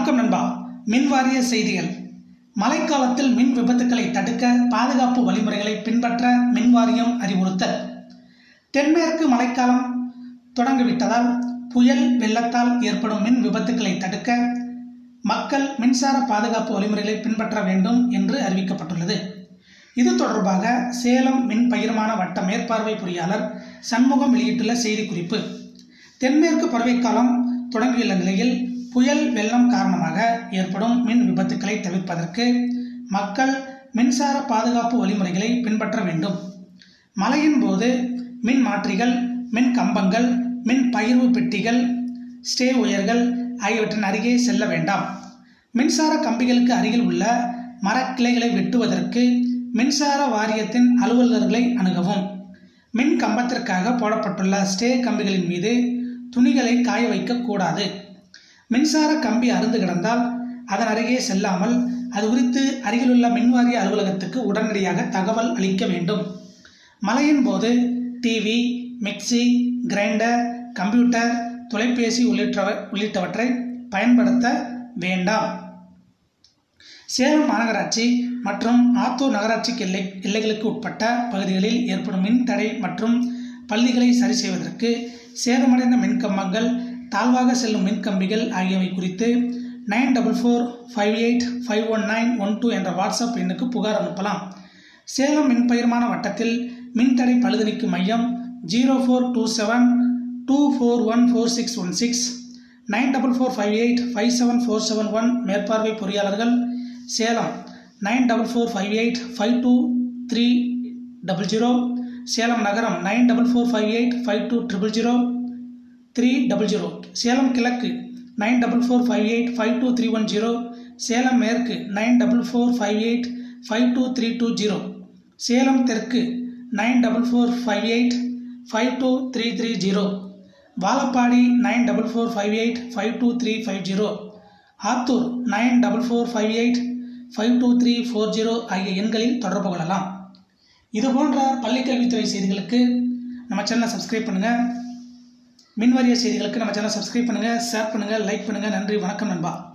வணக்கம் நண்பா. மின் வாரிய செய்திகள். மழைக்காலத்தில் மின் விபத்துக்களை தடுக்க பாதுகாப்பு வழிமுறைகளை பின்பற்ற மின் வாரியம் அறிவுறுத்தல். தென்மேற்கு மழைக்காலம் தொடங்கிவிட்டதால் புயல் வெள்ளத்தால் ஏற்படும் மின் விபத்துக்களை தடுக்க மக்கள் மின்சார பாதுகாப்பு வழிமுறைகளை பின்பற்ற வேண்டும் என்று அறிவிக்கப்பட்டுள்ளது. இது தொடர்பாக சேலம் மின் பகிர்மான வட்ட மேற்பார்வை பொறியாளர் சண்முகம் வெளியிட்டுள்ள செய்திக்குறிப்பு. தென்மேற்கு பருவக்காலம் தொடங்கியுள்ள நிலையில் புயல் வெள்ளம் காரணமாக ஏற்படும் மின் விபத்துக்களை தவிர்ப்பதற்கு மக்கள் மின்சார பாதுகாப்பு வழிமுறைகளை பின்பற்ற வேண்டும். மழையின் போது மின் மாற்றிகள், மின் கம்பங்கள், மின் பகிர்வு பெட்டிகள், ஸ்டே ஒயர்கள் ஆகியவற்றின் அருகே செல்ல வேண்டாம். மின்சார கம்பிகளுக்கு அருகில் உள்ள மரக்கிளைகளை வெட்டுவதற்கு மின்சார வாரியத்தின் அலுவலர்களை அணுகவும். மின் கம்பத்திற்காக போடப்பட்டுள்ள ஸ்டே கம்பிகளின் மீது துணிகளை காய வைக்கக்கூடாது. மின்சார கம்பி அறுந்து கிடந்தால் அதன் அருகே செல்லாமல் அது குறித்து அருகிலுள்ள மின்வாரிய அலுவலகத்துக்கு உடனடியாக தகவல் அளிக்க வேண்டும். மழையின் போது டிவி, மிக்சி, கிரைண்டர், கம்ப்யூட்டர், தொலைபேசி உள்ளிட்டவற்றை பயன்படுத்த வேண்டாம். சேலம் மாநகராட்சி மற்றும் ஆத்தூர் நகராட்சிக்கு எல்லைகளுக்கு உட்பட்ட பகுதிகளில் ஏற்படும் மின் தடை மற்றும் பள்ளிகளை சரி செய்வதற்கு சேதமடைந்த மின்கம்பங்கள், தாழ்வாக செல்லும் மின்கம்பிகள் ஆகியவை குறித்து 9445851912 என்ற வாட்ஸ்அப் எண்ணுக்கு புகார் அனுப்பலாம். சேலம் மின் பகிர்மான வட்டத்தில் மின்தடை பழுதுநீக்கு மையம் 042724144616 9445857471. மேற்பார்வை பொறியாளர்கள் சேலம் 9445852300, சேலம் நகரம் 9445852000 300, சேலம் கிழக்கு 9445852310, சேலம் மேற்கு 9445852320, சேலம் தெற்கு 9445852330, வாழப்பாடி 9445852350, ஆத்தூர் 9445852340 ஆகிய எண்களில் தொடர்பு கொள்ளலாம். இதுபோன்ற பள்ளிக்கல்வித்துறை செய்திகளுக்கு நம்ம சேனலை சப்ஸ்கிரைப் பண்ணுங்கள். மின்வாரிய செய்திகளுக்கு நம்ம சேனலை சப்ஸ்கிரைப் பண்ணுங்கள், ஷேர் பண்ணுங்கள், லைக் பண்ணுங்கள். நன்றி, வணக்கம் நண்பா.